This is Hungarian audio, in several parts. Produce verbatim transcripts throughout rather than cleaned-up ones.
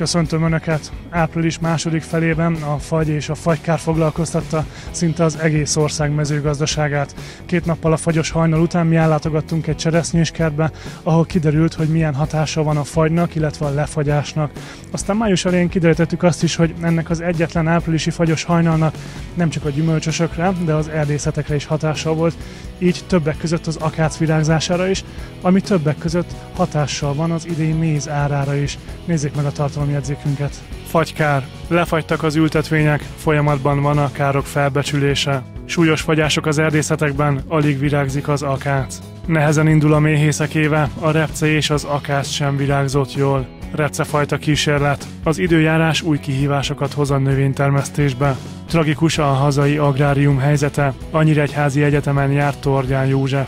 Köszöntöm Önöket! Április második felében a fagy és a fagykár foglalkoztatta szinte az egész ország mezőgazdaságát. Két nappal a fagyos hajnal után mi ellátogattunk egy cseresznyéskertbe, ahol kiderült, hogy milyen hatása van a fagynak, illetve a lefagyásnak. Aztán május elején kiderítettük azt is, hogy ennek az egyetlen áprilisi fagyos hajnalnak nem csak a gyümölcsösökre, de az erdészetekre is hatással volt, így többek között az akác virágzására is, ami többek között hatással van az idei méz árára is. Nézzék meg a tartalomjegyzékünket. Fagykár. Lefagytak az ültetvények, folyamatban van a károk felbecsülése. Súlyos fagyások az erdészetekben, alig virágzik az akác. Nehezen indul a méhészek éve, a repce és az akác sem virágzott jól. Repcefajta kísérlet. Az időjárás új kihívásokat hoz a növénytermesztésbe. Tragikus a hazai agrárium helyzete. A Nyíregyházi Egyetemen járt Tordján József.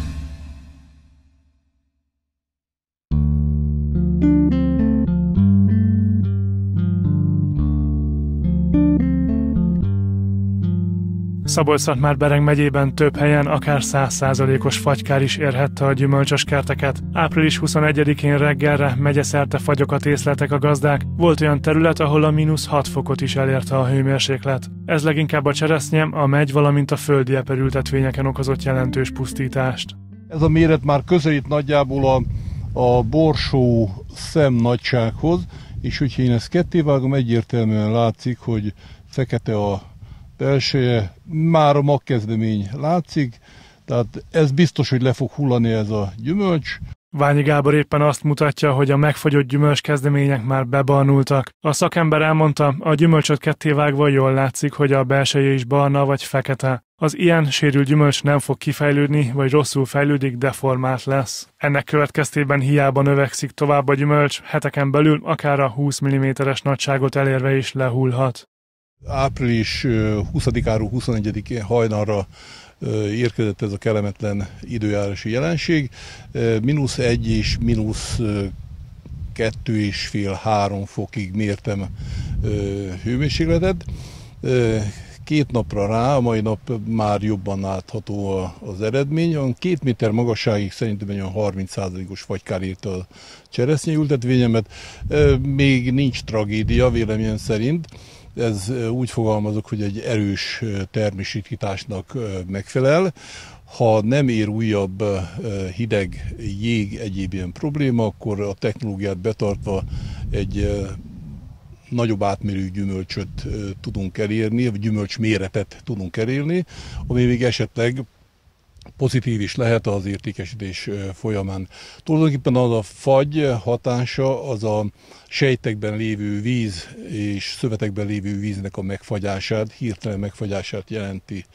Szabolcs-Szatmár-Bereg megyében több helyen akár száz százalékos fagykár is érhette a gyümölcsös kerteket. április huszonegyedikén reggelre megyeszerte fagyokat észleltek a gazdák. Volt olyan terület, ahol a mínusz hat fokot is elérte a hőmérséklet. Ez leginkább a cseresznyem, a megy, valamint a földi eperültetvényeken okozott jelentős pusztítást. Ez a méret már közelít nagyjából a, a borsó szem nagysághoz, és hogyha én ezt kettévágom, egyértelműen látszik, hogy fekete a belseje, már a magkezdemény látszik, tehát ez biztos, hogy le fog hullani ez a gyümölcs. Ványi Gábor éppen azt mutatja, hogy a megfagyott gyümölcs kezdemények már bebarnultak. A szakember elmondta, a gyümölcsöt kettévágva jól látszik, hogy a belseje is barna vagy fekete. Az ilyen sérült gyümölcs nem fog kifejlődni, vagy rosszul fejlődik, deformált lesz. Ennek következtében hiába növekszik tovább a gyümölcs, heteken belül akár a húsz milliméteres nagyságot elérve is lehullhat. április huszadikáról huszonegyedikén hajnalra érkezett ez a kellemetlen időjárási jelenség. Mínusz egy és mínusz kettő és fél három fokig mértem hőmérsékletet. Két napra rá, a mai nap már jobban látható az eredmény. A két méter magasságig szerintem olyan harminc százalékos fagykár érte a cseresznyeültetvényemet. Még nincs tragédia véleményem szerint. Ez úgy fogalmazok, hogy egy erős termésritkításnak megfelel. Ha nem ér újabb hideg, jég, egyéb ilyen probléma, akkor a technológiát betartva egy nagyobb átmérő gyümölcsöt tudunk elérni, vagy gyümölcs méretet tudunk elérni, ami még esetleg pozitív is lehet az értékesítés folyamán. Tulajdonképpen az a fagy hatása az a sejtekben lévő víz és szövetekben lévő víznek a megfagyását, hirtelen megfagyását jelenti.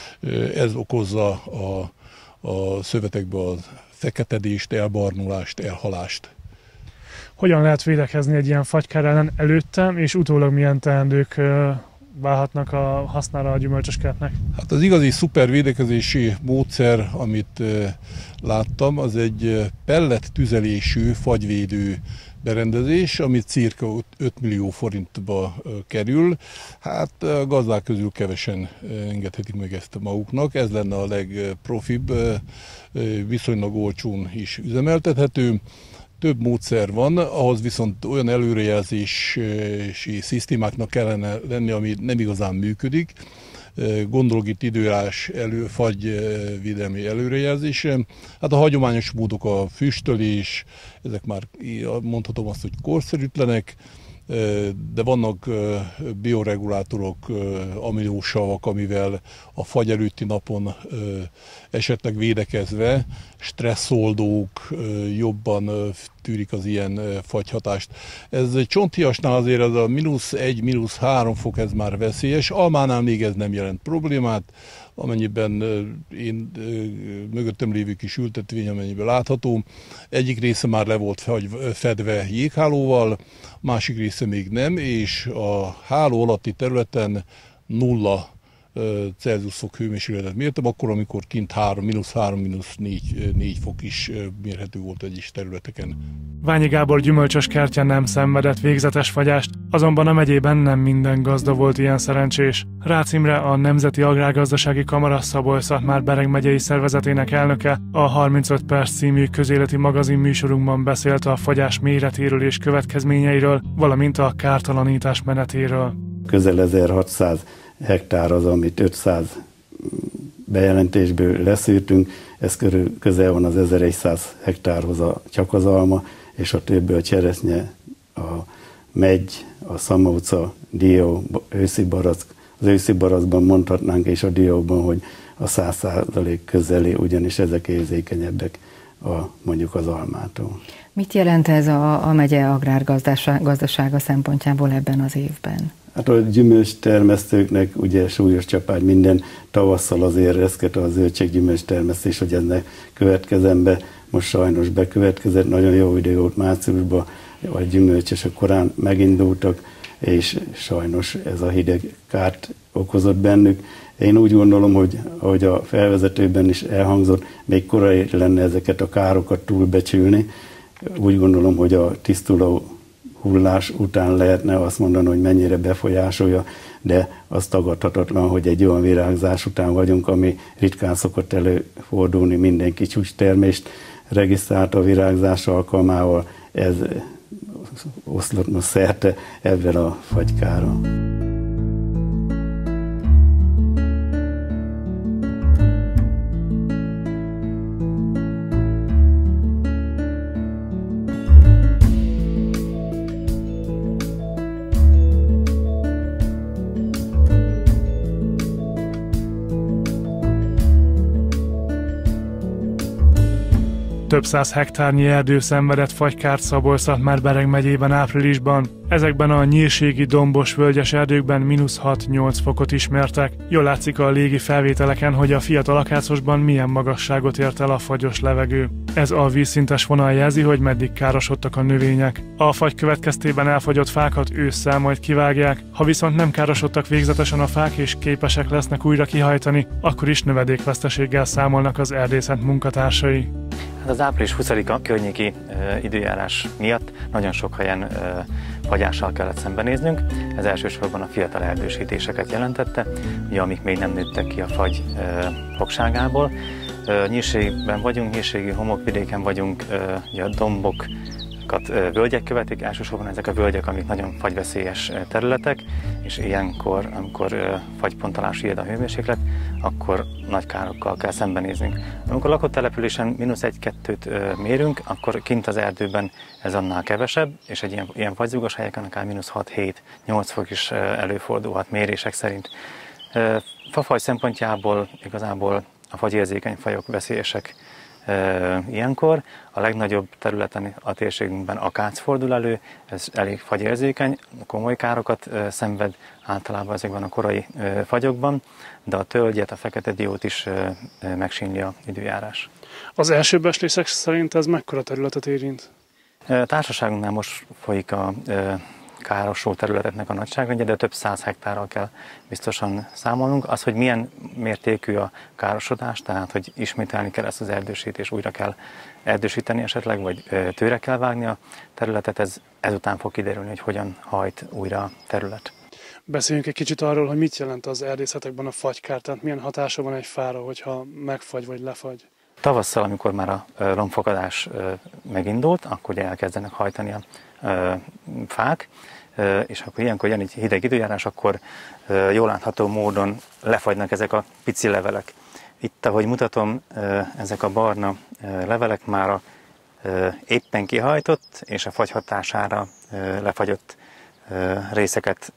Ez okozza a, a szövetekben a feketedést, elbarnulást, elhalást. Hogyan lehet védekezni egy ilyen fagykár ellen előtte, és utólag milyen teendők válhatnak a hasznára a gyümölcsös kertnek? Hát az igazi szuper védekezési módszer, amit láttam, az egy pellet tüzelésű fagyvédő berendezés, ami cirka öt millió forintba kerül. Hát a gazdák közül kevesen engedhetik meg ezt maguknak. Ez lenne a legprofibb, viszonylag olcsón is üzemeltethető. Több módszer van, ahhoz viszont olyan előrejelzési szisztémáknak kellene lenni, ami nem igazán működik. Gondolok itt időjárás elő, fagyvédelmi előrejelzése. Hát a hagyományos módok a füstölés, ezek már mondhatom azt, hogy korszerűtlenek, de vannak bioregulátorok, aminósavak, amivel a fagy előtti napon esetleg védekezve stresszoldók jobban tűrik az ilyen fagyhatást. Ez egy csonthiasnál azért az a mínusz egy, mínusz három fok, ez már veszélyes, almánál még ez nem jelent problémát, amennyiben én mögöttem lévő kis ültetvény, amennyiben látható. Egyik része már le volt fedve jéghálóval, másik része még nem, és a háló alatti területen nulla Celsius fok hőmérsékletet mértem, akkor, amikor kint három, mínusz három, mínusz négy fok is mérhető volt egyes területeken. Ványi Gábor gyümölcsös kertje nem szenvedett végzetes fagyást, azonban a megyében nem minden gazda volt ilyen szerencsés. Rácz Imre, a Nemzeti Agrárgazdasági Kamara Szabolcs-Szatmár-Bereg megyei szervezetének elnöke a harmincöt perc című közéleti magazin műsorunkban beszélt a fagyás méretéről és következményeiről, valamint a kártalanítás menetéről. Közel ezerhatszáz hektár az, amit ötszáz bejelentésből leszűrtünk, ez körül közel van az ezerszáz hektárhoz a, csak az alma, és a többi a cseresznye, a megy, a szamóca, dió, őszi barack. Az őszi barackban mondhatnánk, és a dióban, hogy a száz százalék közeli, ugyanis ezek érzékenyebbek a, mondjuk az almától. Mit jelent ez a, a megye agrárgazdasága szempontjából ebben az évben? Hát a gyümölcs termesztőknek ugye súlyos csapágy minden tavasszal azért reszket a zöldséggyümölcs termesztés, hogy ennek következzen be. Most sajnos bekövetkezett, nagyon jó idő volt márciusban, a gyümölcsösök korán megindultak, és sajnos ez a hideg kárt okozott bennük. Én úgy gondolom, hogy ahogy a felvezetőben is elhangzott, még korai lenne ezeket a károkat túlbecsülni. Úgy gondolom, hogy a tisztuló hullás után lehetne azt mondani, hogy mennyire befolyásolja, de az tagadhatatlan, hogy egy olyan virágzás után vagyunk, ami ritkán szokott előfordulni, mindenki csúcstermést regisztrált a virágzás alkalmával, ez oszlott most szerte ebben a fagykára. Több száz hektárnyi erdő szenvedett fagykárt Szabolcs-Szatmár-Bereg megyében áprilisban. Ezekben a nyírségi dombos völgyes erdőkben mínusz hat-nyolc fokot ismertek. Jól látszik a légi felvételeken, hogy a fiatal akácosban milyen magasságot ért el a fagyos levegő. Ez a vízszintes vonal jelzi, hogy meddig károsodtak a növények. A fagy következtében elfagyott fákat ősszel majd kivágják, ha viszont nem károsodtak végzetesen a fák és képesek lesznek újra kihajtani, akkor is növedékveszteséggel számolnak az erdészet munkatársai. Az április huszadika környéki e, időjárás miatt nagyon sok helyen e, fagyással kellett szembenéznünk. Ez elsősorban a fiatal erdősítéseket jelentette, ugye, amik még nem nőttek ki a fagy e, fogságából. E, nyírségben vagyunk, nyírségi homokvidéken vagyunk, e, ugye a dombokat e, völgyek követik, elsősorban ezek a völgyek, amik nagyon fagyveszélyes területek, és ilyenkor, amikor e, fagyponttalás ijed a hőmérséklet, akkor nagy károkkal kell szembenéznünk. Amikor lakott településen mínusz egy-kettőt mérünk, akkor kint az erdőben ez annál kevesebb, és egy ilyen, ilyen fagyzúgos helyeken akár mínusz hat-hét-nyolc fok is előfordulhat mérések szerint. Fafaj szempontjából igazából a fagyérzékeny fajok veszélyesek ilyenkor. A legnagyobb területen a térségünkben akác fordul elő, ez elég fagyérzékeny, komoly károkat szenved általában ezekben a korai fagyokban, de a tölgyet, a fekete diót is megsínli az időjárás. Az első becslések szerint ez mekkora területet érint? Társaságunknál most folyik a károsult területeknek a nagyságrendje, de több száz hektárral kell biztosan számolnunk. Az, hogy milyen mértékű a károsodás, tehát hogy ismételni kell ezt az erdősítést, újra kell erdősíteni esetleg, vagy tőre kell vágni a területet, ez ezután fog kiderülni, hogy hogyan hajt újra a terület. Beszéljünk egy kicsit arról, hogy mit jelent az erdészetekben a fagykár, tehát milyen hatása van egy fára, hogyha megfagy vagy lefagy. Tavasszal, amikor már a lombfakadás megindult, akkor elkezdenek hajtani a fák, és akkor ilyenkor jön egy hideg időjárás, akkor jól látható módon lefagynak ezek a pici levelek. Itt, ahogy mutatom, ezek a barna levelek már a éppen kihajtott és a fagy hatására lefagyott részeket,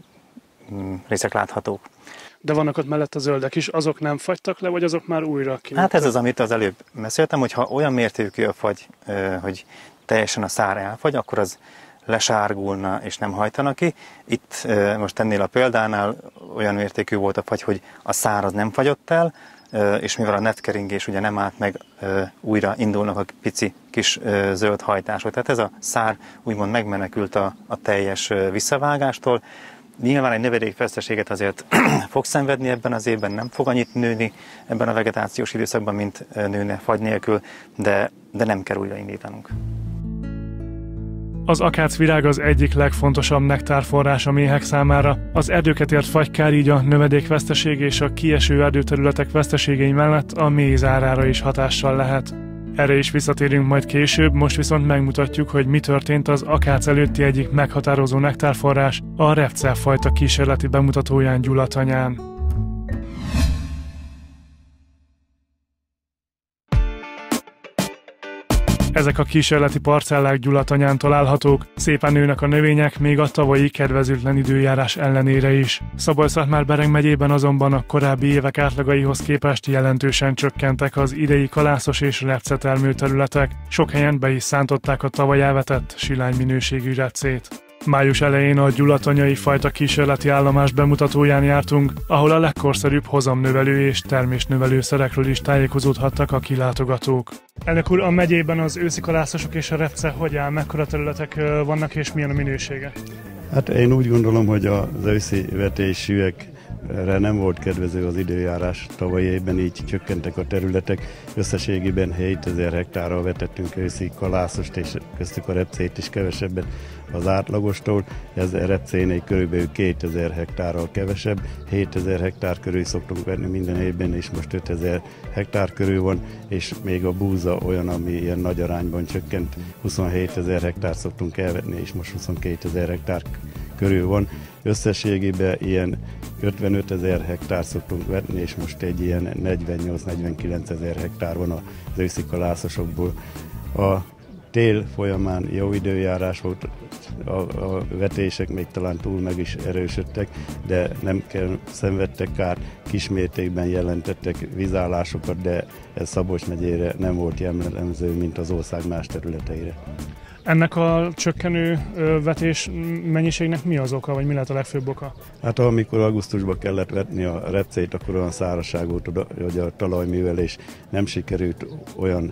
részek láthatók. De vannak ott mellett a zöldek is, azok nem fagytak le, vagy azok már újra kinőttek? Hát ez az, amit az előbb beszéltem, hogy ha olyan mértékű a fagy, hogy teljesen a szár elfagy, akkor az lesárgulna és nem hajtana ki. Itt most ennél a példánál olyan mértékű volt a fagy, hogy a szár az nem fagyott el, és mivel a netkeringés ugye nem állt meg, újra indulnak a pici kis zöld hajtások. Tehát ez a szár úgymond megmenekült a, a teljes visszavágástól, Nyilván egy növényveszteséget azért fog szenvedni ebben az évben, nem fog annyit nőni ebben a vegetációs időszakban, mint nőne fagy nélkül, de, de nem kell újraindítanunk. Az akácvirág az egyik legfontosabb nektárforrás a méhek számára. Az erdőket ért fagykár így a növedékveszteség és a kieső erdőterületek veszteségei mellett a méz árára is hatással lehet. Erre is visszatérünk majd később, most viszont megmutatjuk, hogy mi történt az akác előtti egyik meghatározó nektárforrás, a repcelfajta kísérleti bemutatóján Gyulatanyán. Ezek a kísérleti parcellák Gyulatanyán találhatók, szépen nőnek a növények, még a tavalyi kedvezőtlen időjárás ellenére is. Szabolcs-Szatmár-Bereg megyében azonban a korábbi évek átlagaihoz képest jelentősen csökkentek az idei kalászos és repcetermő területek, sok helyen be is szántották a tavaly elvetett silány minőségű repcét. Május elején a gyulatanyai fajta kísérleti állomás bemutatóján jártunk, ahol a legkorszerűbb hozamnövelő és termésnövelő szerekről is tájékozódhattak a kilátogatók. Elnök úr, a megyében az őszi kalászosok és a repce hogy áll, mekkora területek vannak és milyen a minősége? Hát én úgy gondolom, hogy az őszi vetésűekre nem volt kedvező az időjárás tavalyi évben, így csökkentek a területek. Összességében hétezer hektárral vetettünk őszi kalászost, és köztük a repcét is kevesebbet az átlagostól. Ez a repcénél körülbelül kétezer hektárral kevesebb. hétezer hektár körül szoktunk venni minden évben, és most ötezer hektár körül van, és még a búza olyan, ami ilyen nagy arányban csökkent. huszonhétezer hektár szoktunk elvetni, és most huszonkétezer hektár körül van. Összességében ilyen ötvenötezer hektár szoktunk vetni, és most egy ilyen negyvennyolc-negyvenkilencezer hektár van az őszi kalászosokból. A tél folyamán jó időjárás volt, a, a vetések még talán túl meg is erősödtek, de nem kell, szenvedtek kár, kismértékben jelentettek vízállásokat, de ez Szabolcs megyére nem volt jellemző, mint az ország más területeire. Ennek a csökkenő vetés mennyiségnek mi az oka, vagy mi lehet a legfőbb oka? Hát amikor augusztusban kellett vetni a repcét, akkor olyan szárazság volt, hogy a talajművelés nem sikerült olyan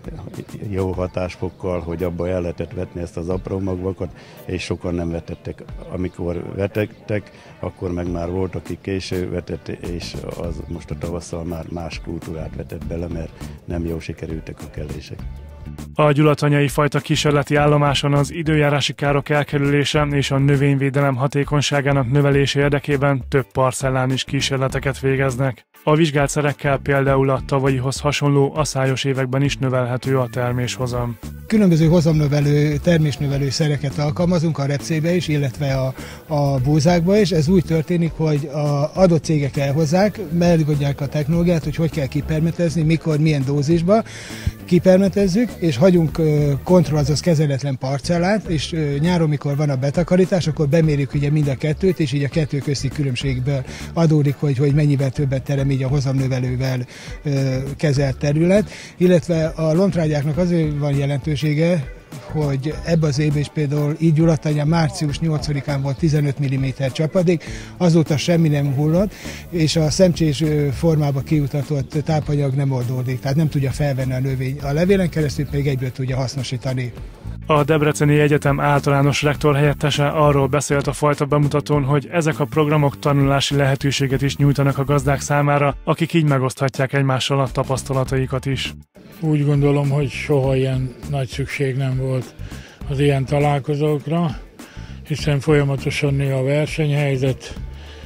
jó hatásfokkal, hogy abba el lehetett vetni ezt az apró magvakat, és sokan nem vetettek. Amikor vetettek, akkor meg már volt, aki késő vetett, és az most a tavasszal már más kultúrát vetett bele, mert nem jól sikerültek a kellések. A gyulatanyai fajta kísérleti állomáson az időjárási károk elkerülése és a növényvédelem hatékonyságának növelése érdekében több parcellán is kísérleteket végeznek. A vizsgált szerekkel például a tavalyihoz hasonló aszályos években is növelhető a terméshozam. Különböző hozamnövelő, termésnövelő szereket alkalmazunk a repcébe is, illetve a, a búzákba is. Ez úgy történik, hogy az adott cégek elhozzák, megadják a technológiát, hogy hogy kell kipermetezni, mikor, milyen dózisba kipermetezzük, és hagyunk kontroll, azaz kezeletlen parcellát, és nyáron, mikor van a betakarítás, akkor bemérjük ugye mind a kettőt, és így a kettő közti különbségből adódik, hogy, hogy mennyivel többet terem így a hozamnövelővel kezelt terület, illetve a lontrágyáknak azért van jelentősége, hogy ebbe az évben is például így Gyulatanyán március nyolcadikán volt tizenöt milliméter csapadék, azóta semmi nem hullott, és a szemcsés formába kijutatott tápanyag nem oldódik, tehát nem tudja felvenni a növény. A levélen keresztül pedig egyből tudja hasznosítani. A Debreceni Egyetem általános rektor helyettese arról beszélt a fajta bemutatón, hogy ezek a programok tanulási lehetőséget is nyújtanak a gazdák számára, akik így megoszthatják egymással a tapasztalataikat is. Úgy gondolom, hogy soha ilyen nagy szükség nem volt az ilyen találkozókra, hiszen folyamatosan nő a versenyhelyzet,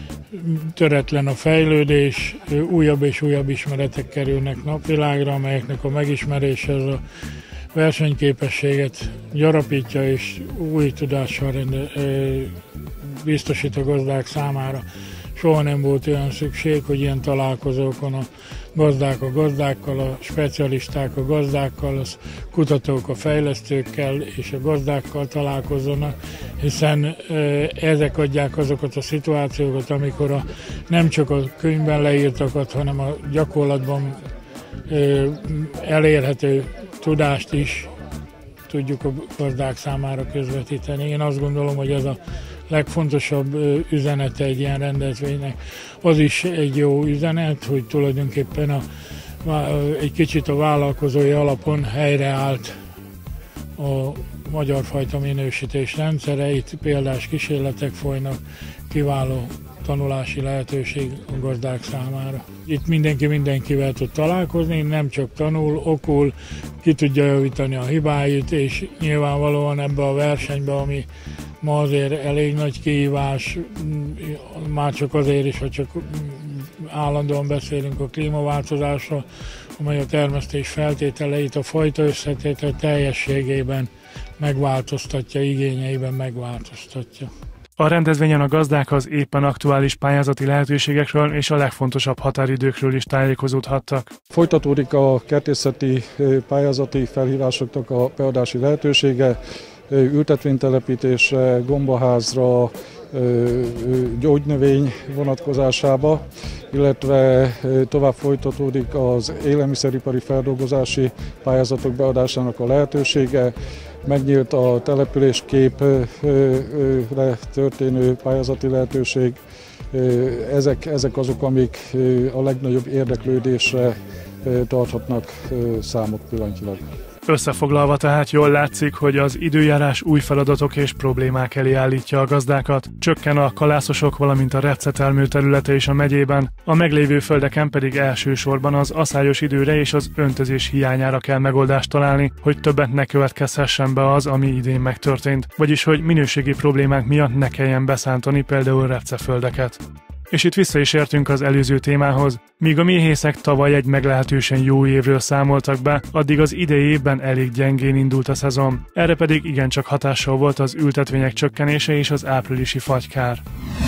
töretlen a fejlődés, újabb és újabb ismeretek kerülnek napvilágra, amelyeknek a megismerése az a versenyképességet gyarapítja és új tudással rende, biztosít a gazdák számára. Soha nem volt olyan szükség, hogy ilyen találkozókon a gazdák a gazdákkal, a specialisták a gazdákkal, a kutatók a fejlesztőkkel és a gazdákkal találkozzanak, hiszen ezek adják azokat a szituációkat, amikor a, nem csak a könyvben leírtakat, hanem a gyakorlatban elérhető tudást is tudjuk a gazdák számára közvetíteni. Én azt gondolom, hogy ez a legfontosabb üzenete egy ilyen rendezvénynek. Az is egy jó üzenet, hogy tulajdonképpen a, egy kicsit a vállalkozói alapon helyreállt a magyar fajta minősítés rendszere, itt példás kísérletek folynak, kiváló tanulási lehetőség a gazdák számára. Itt mindenki mindenkivel tud találkozni, nem csak tanul, okul, ki tudja javítani a hibáit, és nyilvánvalóan ebbe a versenybe, ami ma azért elég nagy kihívás, már csak azért is, hogy csak állandóan beszélünk a klímaváltozásról, amely a termesztés feltételeit, a fajta összetétel teljességében megváltoztatja, igényeiben megváltoztatja. A rendezvényen a gazdák az éppen aktuális pályázati lehetőségekről és a legfontosabb határidőkről is tájékozódhattak. Folytatódik a kertészeti pályázati felhívásoknak a beadási lehetősége, ültetvénytelepítésre, gombaházra, gyógynövény vonatkozásába, illetve tovább folytatódik az élelmiszeripari feldolgozási pályázatok beadásának a lehetősége. Megnyílt a településképre történő pályázati lehetőség. Ezek, ezek azok, amik a legnagyobb érdeklődésre tarthatnak számot pillanatnyilag. Összefoglalva tehát jól látszik, hogy az időjárás új feladatok és problémák elé állítja a gazdákat. Csökken a kalászosok, valamint a repcetermő területe is a megyében, a meglévő földeken pedig elsősorban az aszályos időre és az öntözés hiányára kell megoldást találni, hogy többet ne következhessen be az, ami idén megtörtént, vagyis hogy minőségi problémák miatt ne kelljen beszántani például repceföldeket. És itt vissza is értünk az előző témához. Míg a méhészek tavaly egy meglehetősen jó évről számoltak be, addig az idei évben elég gyengén indult a szezon. Erre pedig igencsak hatással volt az ültetvények csökkenése és az áprilisi fagykár.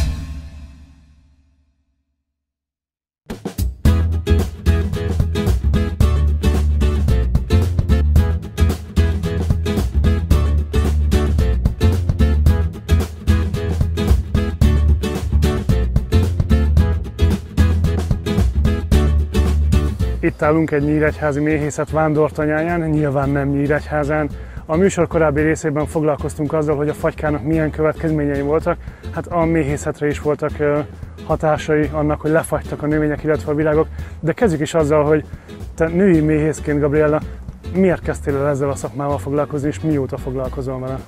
Itt állunk egy nyíregyházi méhészet vándortanyáján, nyilván nem Nyíregyházán. A műsor korábbi részében foglalkoztunk azzal, hogy a fagykának milyen következményei voltak. Hát a méhészetre is voltak hatásai annak, hogy lefagytak a növények, illetve a virágok. De kezdjük is azzal, hogy te női méhészként, Gabriella, miért kezdtél el ezzel a szakmával foglalkozni, és mióta foglalkozol vele?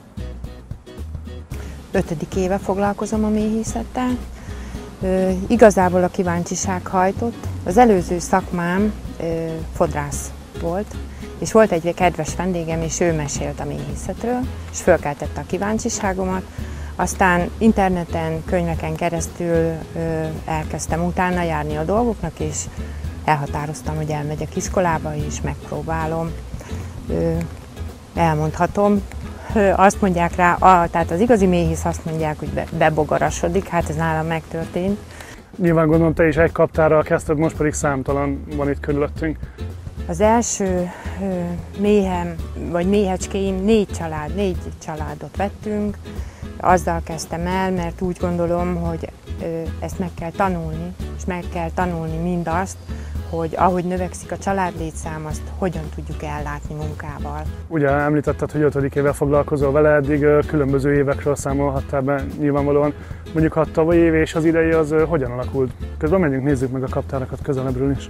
Ötödik éve foglalkozom a méhészettel. Ö, igazából a kíváncsiság hajtott. Az előző szakmám ö, fodrász volt, és volt egy kedves vendégem, és ő mesélt a méhészetről, és fölkeltette a kíváncsiságomat. Aztán interneten, könyveken keresztül ö, elkezdtem utána járni a dolgoknak, és elhatároztam, hogy elmegyek iskolába, és megpróbálom. Ö, elmondhatom, azt mondják rá, a, tehát az igazi méhész azt mondják, hogy be, bebogarasodik, hát ez nálam megtörtént. Nyilván gondolom, te is egy kaptárral kezdted, most pedig számtalan van itt körülöttünk. Az első ö, méhem, vagy méhecskéim négy család, négy családot vettünk. Azzal kezdtem el, mert úgy gondolom, hogy ö, ezt meg kell tanulni, és meg kell tanulni mindazt, hogy ahogy növekszik a családlétszám, azt hogyan tudjuk ellátni munkával. Ugye említetted, hogy ötödik éve foglalkozol vele, eddig különböző évekről számolhattál be nyilvánvalóan. Mondjuk a tavalyi év és az idei az hogyan alakult? Közben menjünk, nézzük meg a kaptárakat közelebbről is.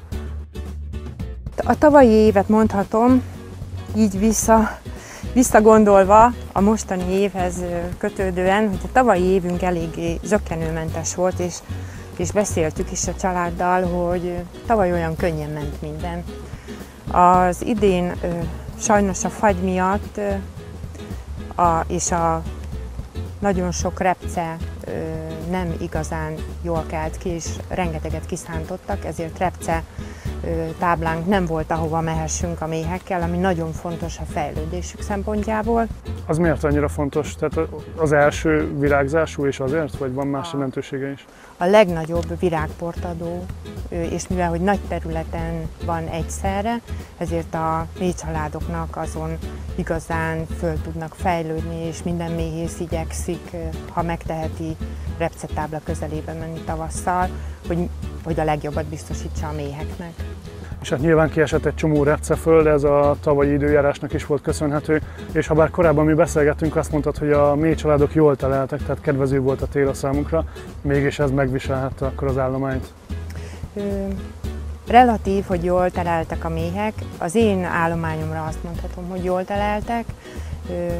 A tavalyi évet mondhatom, így vissza, visszagondolva a mostani évhez kötődően, hogy a tavalyi évünk eléggé zökkenőmentes volt, és és beszéltük is a családdal, hogy tavaly olyan könnyen ment minden. Az idén ö, sajnos a fagy miatt ö, a, és a nagyon sok repce ö, nem igazán jól kelt ki, és rengeteget kiszántottak, ezért repce ö, táblánk nem volt, ahova mehessünk a méhekkel, ami nagyon fontos a fejlődésük szempontjából. Az miért annyira fontos? Tehát az első virágzású és azért, vagy van más jelentősége is? A legnagyobb virágportadó, és mivel hogy nagy területen van egyszerre, ezért a méhcsaládoknak azon igazán föl tudnak fejlődni, és minden méhész igyekszik, ha megteheti, repcetábla közelébe menni tavasszal, hogy, hogy a legjobbat biztosítsa a méheknek. És hát nyilván kiesett egy csomó repceföld, ez a tavalyi időjárásnak is volt köszönhető, és ha bár korábban mi beszélgettünk, azt mondtad, hogy a méhcsaládok jól teleltek, tehát kedvező volt a tél a számunkra, mégis ez megviselhette akkor az állományt. Ö, relatív, hogy jól teleltek a méhek. Az én állományomra azt mondhatom, hogy jól teleltek. Ö,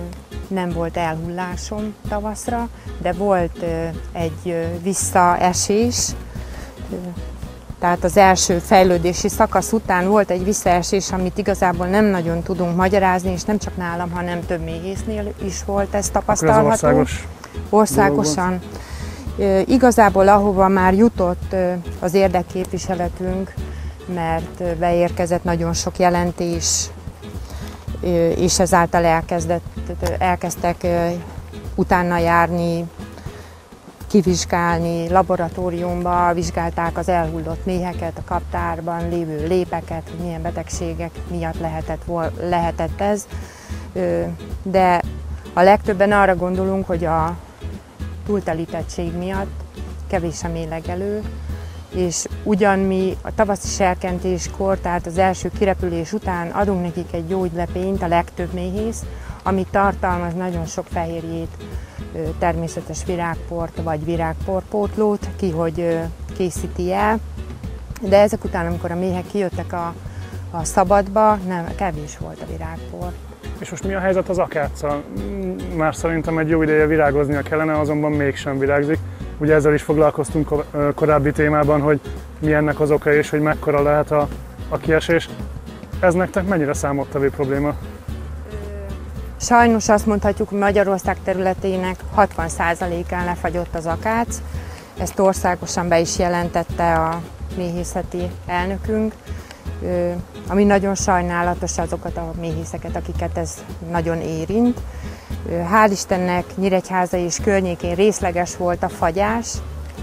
nem volt elhullásom tavaszra, de volt egy visszaesés, tehát az első fejlődési szakasz után volt egy visszaesés, amit igazából nem nagyon tudunk magyarázni, és nem csak nálam, hanem több méhésznél is volt ez tapasztalható. Ez országos Országosan. Igazából ahova már jutott az érdekképviseletünk, mert beérkezett nagyon sok jelentés, és ezáltal elkezdett, elkezdtek utána járni, kivizsgálni, laboratóriumba vizsgálták az elhullott méheket, a kaptárban lévő lépeket, hogy milyen betegségek miatt lehetett, lehetett ez. De a legtöbben arra gondolunk, hogy a túltelítettség miatt kevés a méhlegelő, és ugyan mi a tavaszi serkentéskor, tehát az első kirepülés után adunk nekik egy gyógylepényt, a legtöbb méhész, ami tartalmaz nagyon sok fehérjét, természetes virágport vagy virágporpótlót, ki hogy készíti el, de ezek után, amikor a méhek kijöttek a, a szabadba, nem, kevés volt a virágpor. És most mi a helyzet az akáccal? Már szerintem egy jó ideje virágoznia kellene, azonban mégsem virágzik. Ugye ezzel is foglalkoztunk korábbi témában, hogy mi ennek az oka és hogy mekkora lehet a, a kiesés. Ez nektek mennyire számottevő probléma? Sajnos azt mondhatjuk, hogy Magyarország területének hatvan százalékán lefagyott az akác. Ezt országosan be is jelentette a méhészeti elnökünk, ami nagyon sajnálatos azokat a méhészeket, akiket ez nagyon érint. Hál' Istennek Nyíregyháza és környékén részleges volt a fagyás,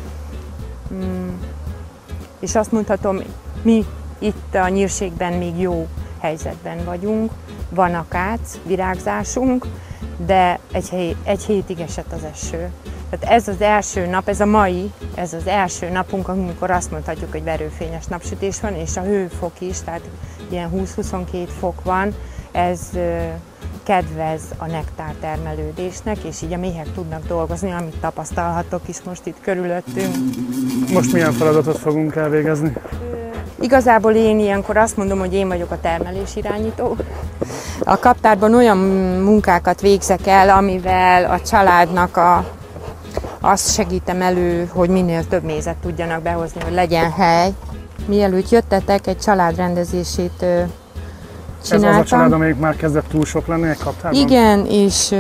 és azt mondhatom, mi itt a Nyírségben még jó helyzetben vagyunk. Van akác, virágzásunk, de egy, hé egy hétig esett az eső. Tehát ez az első nap, ez a mai, ez az első napunk, amikor azt mondhatjuk, hogy verőfényes napsütés van, és a hőfok is, tehát ilyen húsz-huszonkettő fok van, ez kedvez a nektár termelődésnek, és így a méhek tudnak dolgozni, amit tapasztalhatok is most itt körülöttünk. Most milyen feladatot fogunk elvégezni? Igazából én ilyenkor azt mondom, hogy én vagyok a termelésirányító. A kaptárban olyan munkákat végzek el, amivel a családnak a, azt segítem elő, hogy minél több mézet tudjanak behozni, hogy legyen hely. Mielőtt jöttetek, egy családrendezését csináltam. Ez az a család, amelyik már kezdett túl sok lenni egy kaptárban? Igen, és,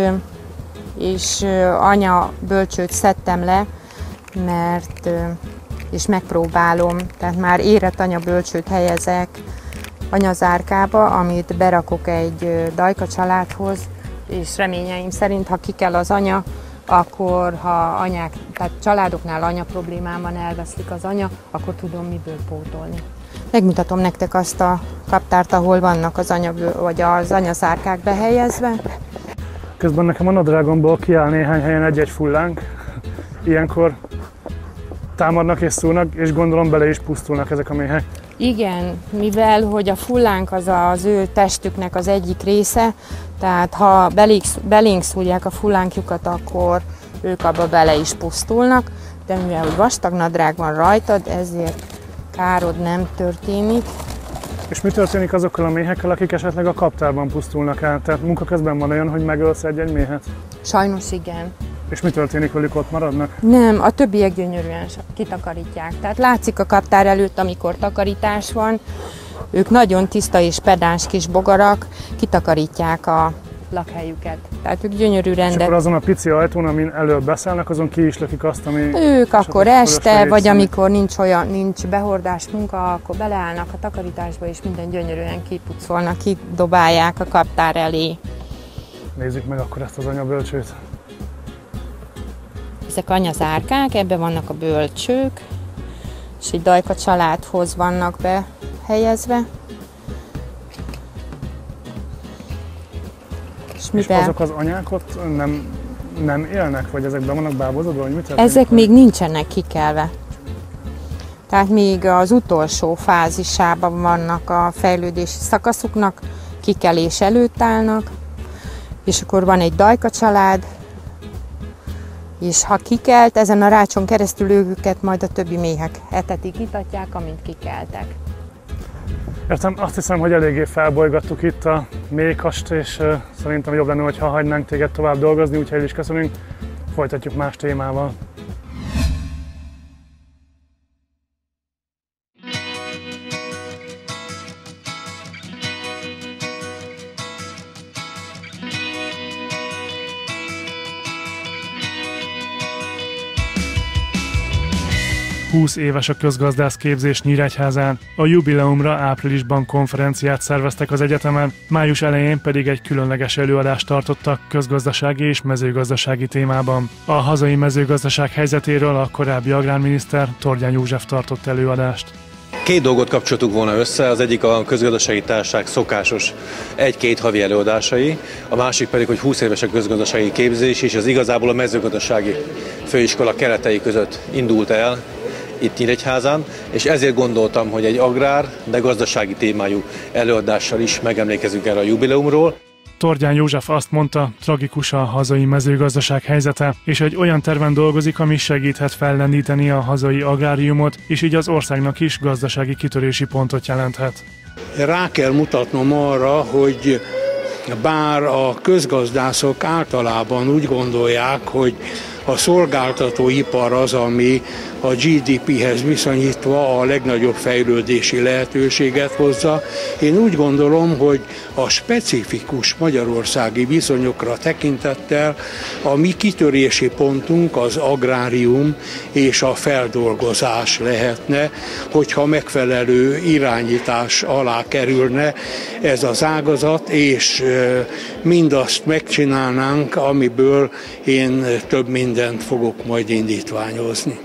és anya bölcsőt szedtem le, mert és megpróbálom, tehát már érett anya bölcsőt helyezek anyazárkába, amit berakok egy dajka családhoz, és reményeim szerint, ha ki kell az anya, akkor ha anyák, tehát családoknál anya problémám van, elveszlik az anya, akkor tudom miből pótolni. Megmutatom nektek azt a kaptárt, ahol vannak az anya, vagy az anyaszárkák behelyezve. Közben nekem a nadrágomból kiáll néhány helyen egy-egy fullánk. Ilyenkor támadnak és szúrnak, és gondolom bele is pusztulnak ezek a méhek. Igen, mivel hogy a fullánk az az ő testüknek az egyik része, tehát ha belénk szúrják a fullánkjukat, akkor ők abba bele is pusztulnak, de mivel hogy vastag nadrág van rajtad, ezért károd nem történik. És mi történik azokkal a méhekkel, akik esetleg a kaptárban pusztulnak el? Tehát munka közben van olyan, hogy megölsz egy-egy méhet? Sajnos igen. És mi történik velük, ott maradnak? Nem, a többiek gyönyörűen kitakarítják. Tehát látszik a kaptár előtt, amikor takarítás van, ők nagyon tiszta és pedáns kis bogarak, kitakarítják a lakhelyüket. Tehát ők gyönyörű rendet. És akkor azon a pici ajtón, amin előbb beszállnak, azon ki is lökik azt, ami... Ők akkor este, vagy amikor nincs olyan, nincs behordás munka, akkor beleállnak a takarításba, és minden gyönyörűen kipucolnak, kidobálják a kaptár elé. Nézzük meg akkor ezt az anyabölcsőt. Ezek anyazárkák, ebben vannak a bölcsők, és egy dajka családhoz vannak behelyezve. És, mivel... és azok az anyák ott nem, nem élnek, vagy ezek be vannak bábozódva, vagy mit történik? Ezek még nincsenek kikelve. Tehát még az utolsó fázisában vannak a fejlődési szakaszuknak, kikelés előtt állnak, és akkor van egy dajka család, és ha kikelt, ezen a rácson keresztül őket majd a többi méhek etetik, itatják, amint kikeltek. Értem, azt hiszem, hogy eléggé felbolygattuk itt a méhkast, és uh, szerintem jobb lenne, ha hagynánk téged tovább dolgozni, úgyhogy el is köszönünk. Folytatjuk más témával. húsz éves a közgazdász képzés Nyíregyházán. A jubileumra áprilisban konferenciát szerveztek az egyetemen, május elején pedig egy különleges előadást tartottak közgazdasági és mezőgazdasági témában. A hazai mezőgazdaság helyzetéről a korábbi agrárminiszter Tordján József tartott előadást. Két dolgot kapcsoltuk volna össze, az egyik a közgazdasági társaság szokásos egy-két havi előadásai, a másik pedig, hogy húsz éves a közgazdasági képzés, és az igazából a mezőgazdasági főiskola keretei között indult el itt Nyíregyházán, és ezért gondoltam, hogy egy agrár, de gazdasági témájú előadással is megemlékezünk erre a jubileumról. Tordján József azt mondta, tragikus a hazai mezőgazdaság helyzete, és egy olyan terven dolgozik, ami segíthet fellendíteni a hazai agráriumot, és így az országnak is gazdasági kitörési pontot jelenthet. Rá kell mutatnom arra, hogy bár a közgazdászok általában úgy gondolják, hogy a szolgáltatóipar az, ami a gé dé péhez viszonyítva a legnagyobb fejlődési lehetőséget hozza. Én úgy gondolom, hogy a specifikus magyarországi viszonyokra tekintettel a mi kitörési pontunk az agrárium és a feldolgozás lehetne, hogyha megfelelő irányítás alá kerülne ez az ágazat, és mindazt megcsinálnánk, amiből én több mindent fogok majd indítványozni.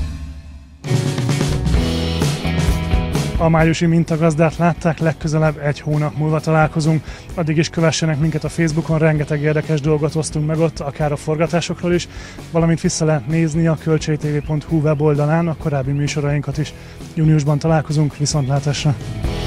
A májusi mintagazdát látták, legközelebb egy hónap múlva találkozunk. Addig is kövessenek minket a Facebookon, rengeteg érdekes dolgot osztunk meg ott, akár a forgatásokról is, valamint vissza lehet nézni a kölcsei té vé pont hú weboldalán a korábbi műsorainkat is. Júniusban találkozunk, viszontlátásra!